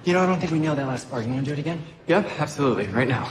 You know, I don't think we nailed that last part. You want to do it again? Yep, absolutely. Right now.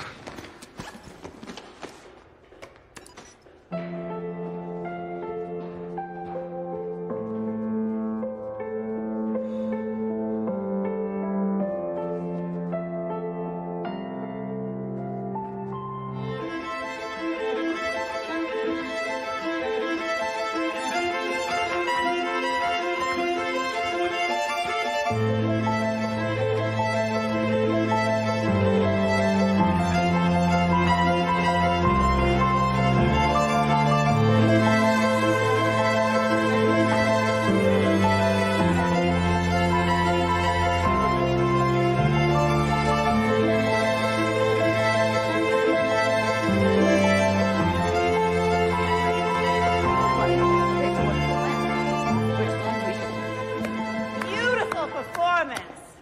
Beautiful performance.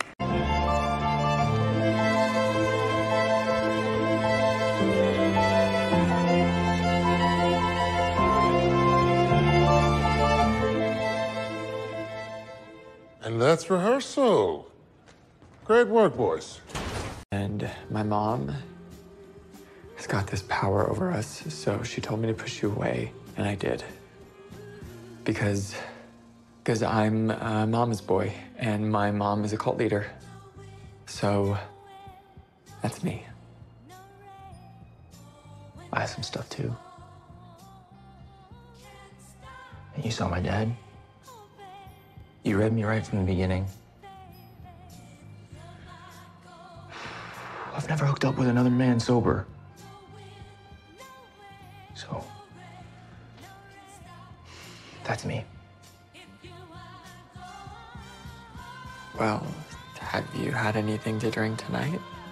And that's rehearsal. Great work, boys. And my mom has got this power over us, so she told me to push you away, and I did. Because I'm a mama's boy, and my mom is a cult leader. So that's me. I have some stuff too. And you saw my dad. You read me right from the beginning. I've never hooked up with another man sober. So, that's me. Well, have you had anything to drink tonight?